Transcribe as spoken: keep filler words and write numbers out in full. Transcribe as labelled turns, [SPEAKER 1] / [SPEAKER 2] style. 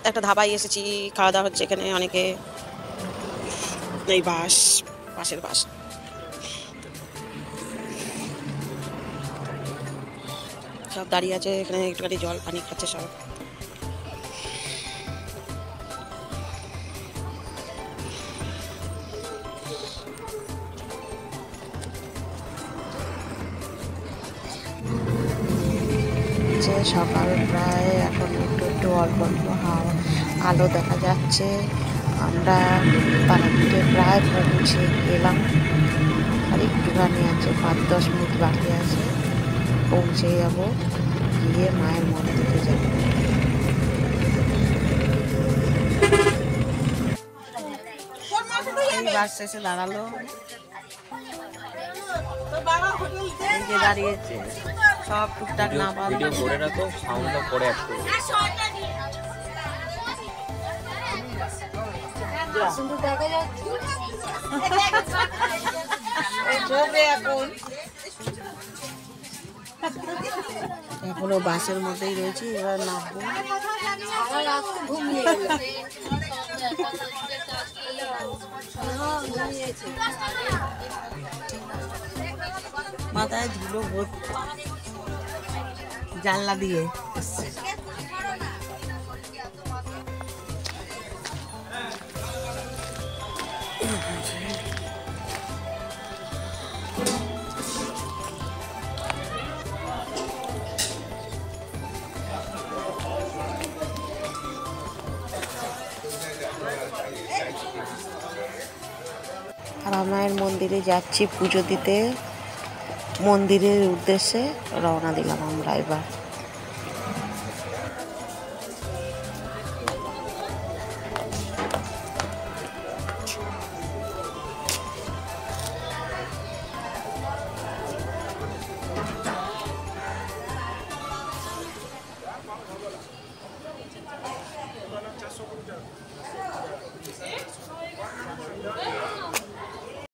[SPEAKER 1] একটা ধাবায় এসেছি, খাওয়া দাওয়া হচ্ছে এখানে অনেকে। এই বাস, পাশের বাস। সব দাঁড়িয়ে আছে এখানে, একটুখানি জল পানি খাচ্ছে সব। সকাল প্রায়, এখন একটু একটু অল্প অল্প হাওয়া আলো দেখা যাচ্ছে। আমরা তারাপীঠে প্রায় পৌঁছে গেলাম, আর একটুখানি আছে, পাঁচ দশ মিনিট বাকি আছে, পৌঁছে যাব, গিয়ে মায়ের মন্দিরে যাব। এই বাস এসে দাঁড়ালো, দাঁড়িয়েছে সব টুকটাক না পারলে
[SPEAKER 2] ভিডিও করে রাখো, সাউন্ডটা পরে অ্যাড করো।
[SPEAKER 3] সুন্দর দেখা যাচ্ছে এখন।
[SPEAKER 1] এখনো বাসের মধ্যেই রয়েছি, এবার নামবো। মাথায় ধুলো ভর্তি, জানলা দিয়ে রামায়ণ মন্দিরে যাচ্ছি পুজো দিতে, মন্দিরের উদ্দেশ্যে রওনা দিলাম আমরা এবার।